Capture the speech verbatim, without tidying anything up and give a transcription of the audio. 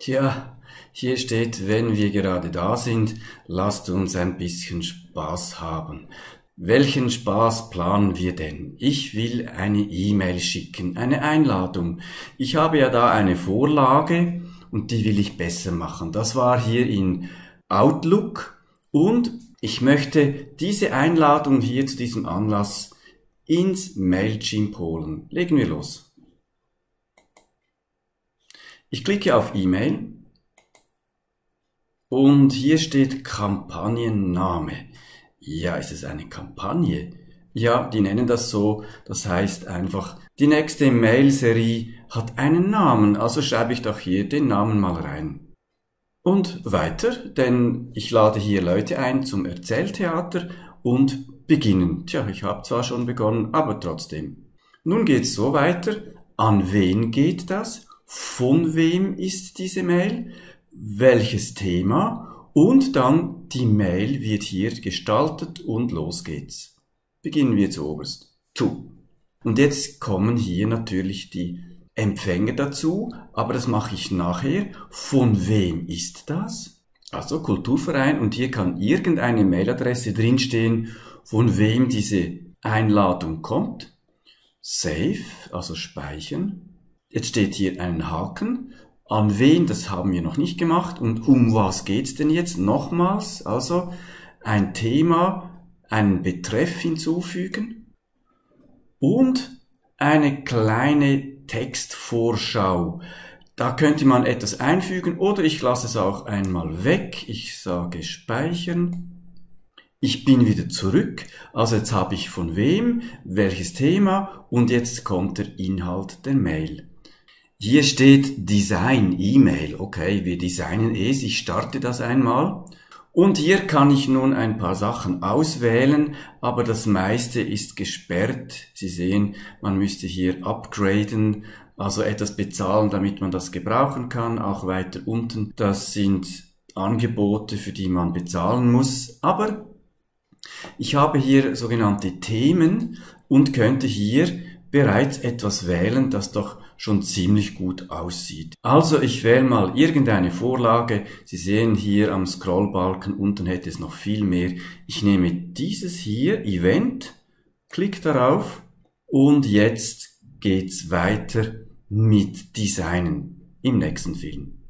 Tja, hier steht, wenn wir gerade da sind, lasst uns ein bisschen Spaß haben. Welchen Spaß planen wir denn? Ich will eine E-Mail schicken, eine Einladung. Ich habe ja da eine Vorlage und die will ich besser machen. Das war hier in Outlook und ich möchte diese Einladung hier zu diesem Anlass ins Mailchimp holen. Legen wir los. Ich klicke auf E-Mail und hier steht Kampagnenname. Ja, ist es eine Kampagne? Ja, die nennen das so. Das heißt einfach, die nächste Mail-Serie hat einen Namen, also schreibe ich doch hier den Namen mal rein. Und weiter, denn ich lade hier Leute ein zum Erzähltheater und beginnen. Tja, ich habe zwar schon begonnen, aber trotzdem. Nun geht's so weiter. An wen geht das? Von wem ist diese Mail? Welches Thema? Und dann die Mail wird hier gestaltet und los geht's. Beginnen wir zuoberst. To. Und jetzt kommen hier natürlich die Empfänger dazu, aber das mache ich nachher. Von wem ist das? Also Kulturverein und hier kann irgendeine Mailadresse drinstehen, von wem diese Einladung kommt. Save, also speichern. Jetzt steht hier ein Haken. An wen, das haben wir noch nicht gemacht. Und um was geht's denn jetzt? Nochmals, also ein Thema, einen Betreff hinzufügen und eine kleine Textvorschau. Da könnte man etwas einfügen oder ich lasse es auch einmal weg. Ich sage speichern. Ich bin wieder zurück. Also jetzt habe ich von wem, welches Thema und jetzt kommt der Inhalt der Mail. Hier steht Design E-Mail. Okay, wir designen es. Ich starte das einmal. Und hier kann ich nun ein paar Sachen auswählen, aber das meiste ist gesperrt. Sie sehen, man müsste hier upgraden, also etwas bezahlen, damit man das gebrauchen kann. Auch weiter unten, das sind Angebote, für die man bezahlen muss. Aber ich habe hier sogenannte Themen und könnte hier bereits etwas wählen, das doch schon ziemlich gut aussieht. Also ich wähle mal irgendeine Vorlage. Sie sehen hier am Scrollbalken unten hätte es noch viel mehr. Ich nehme dieses hier, Event, klick darauf und jetzt geht's weiter mit Designen im nächsten Film.